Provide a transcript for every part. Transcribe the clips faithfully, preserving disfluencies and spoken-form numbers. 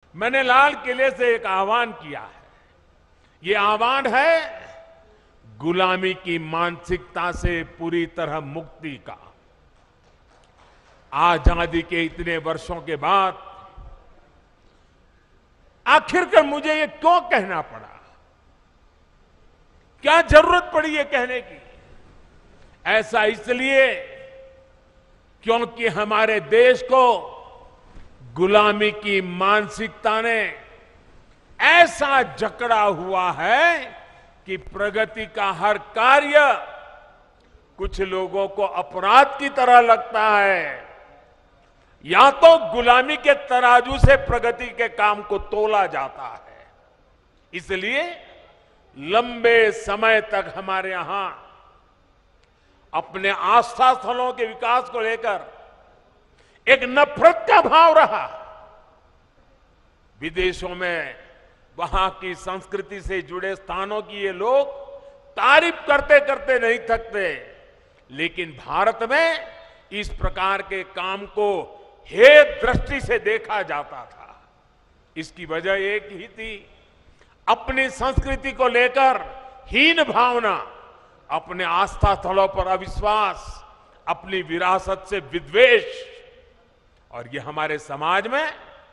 मैंने लाल किले से एक आह्वान किया है। ये आह्वान है गुलामी की मानसिकता से पूरी तरह मुक्ति का। आजादी के इतने वर्षों के बाद आखिरकार मुझे ये क्यों कहना पड़ा? क्या जरूरत पड़ी ये कहने की? ऐसा इसलिए क्योंकि हमारे देश को गुलामी की मानसिकता ने ऐसा जकड़ा हुआ है कि प्रगति का हर कार्य कुछ लोगों को अपराध की तरह लगता है। या तो गुलामी के तराजू से प्रगति के काम को तोला जाता है। इसलिए लंबे समय तक हमारे यहां अपने आस्था स्थलों के विकास को लेकर एक नफरत का भाव रहा। विदेशों में वहां की संस्कृति से जुड़े स्थानों की ये लोग तारीफ करते करते नहीं थकते, लेकिन भारत में इस प्रकार के काम को हे दृष्टि से देखा जाता था। इसकी वजह एक ही थी, अपनी संस्कृति को लेकर हीन भावना, अपने आस्था स्थलों पर अविश्वास, अपनी विरासत से विद्वेष। और ये हमारे समाज में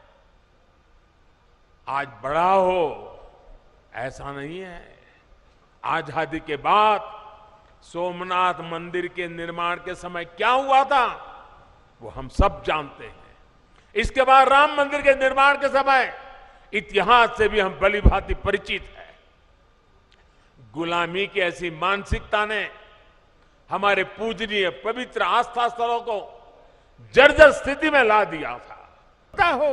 आज बड़ा हो ऐसा नहीं है। आजादी के बाद सोमनाथ मंदिर के निर्माण के समय क्या हुआ था वो हम सब जानते हैं। इसके बाद राम मंदिर के निर्माण के समय इतिहास से भी हम भली भांति परिचित हैं। गुलामी की ऐसी मानसिकता ने हमारे पूजनीय पवित्र आस्था स्थलों को जर्जर स्थिति में ला दिया था। पता हो,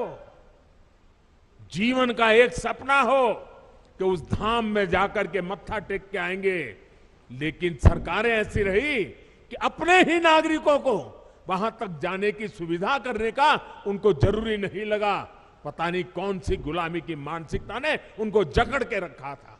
जीवन का एक सपना हो कि उस धाम में जाकर के मत्था टेक के आएंगे, लेकिन सरकारें ऐसी रही कि अपने ही नागरिकों को वहां तक जाने की सुविधा करने का उनको जरूरी नहीं लगा। पता नहीं कौन सी गुलामी की मानसिकता ने उनको जकड़ के रखा था।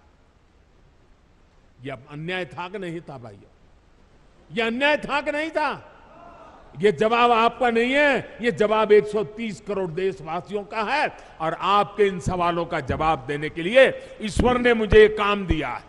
यह अन्याय था कि नहीं था भाइयों? यह अन्याय था कि नहीं था? ये जवाब आपका नहीं है, ये जवाब एक सौ तीस करोड़ देशवासियों का है। और आपके इन सवालों का जवाब देने के लिए ईश्वर ने मुझे ये काम दिया है।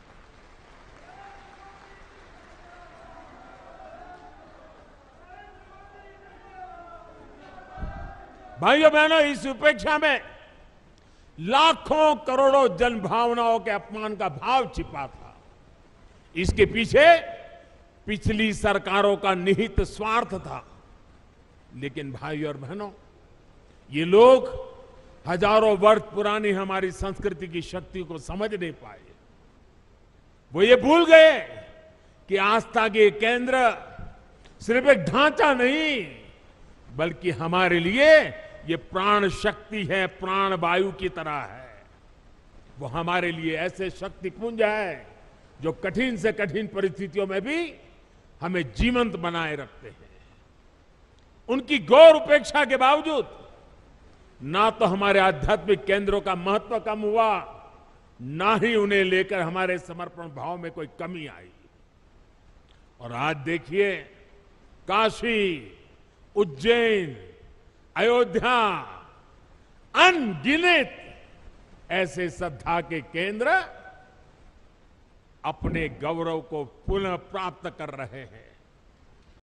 भाइयों बहनों, इस उपेक्षा में लाखों करोड़ों जन भावनाओं के अपमान का भाव छिपा था। इसके पीछे पिछली सरकारों का निहित स्वार्थ था। लेकिन भाइयों और बहनों, ये लोग हजारों वर्ष पुरानी हमारी संस्कृति की शक्ति को समझ नहीं पाए। वो ये भूल गए कि आस्था के केंद्र सिर्फ एक ढांचा नहीं, बल्कि हमारे लिए ये प्राण शक्ति है, प्राण वायु की तरह है। वो हमारे लिए ऐसे शक्तिपुंज है जो कठिन से कठिन परिस्थितियों में भी हमें जीवंत बनाए रखते हैं। उनकी गौर उपेक्षा के बावजूद ना तो हमारे आध्यात्मिक केंद्रों का महत्व कम हुआ, ना ही उन्हें लेकर हमारे समर्पण भाव में कोई कमी आई। और आज देखिए, काशी, उज्जैन, अयोध्या, अनगिनत ऐसे श्रद्धा के केंद्र अपने गौरव को पुनः प्राप्त कर रहे हैं।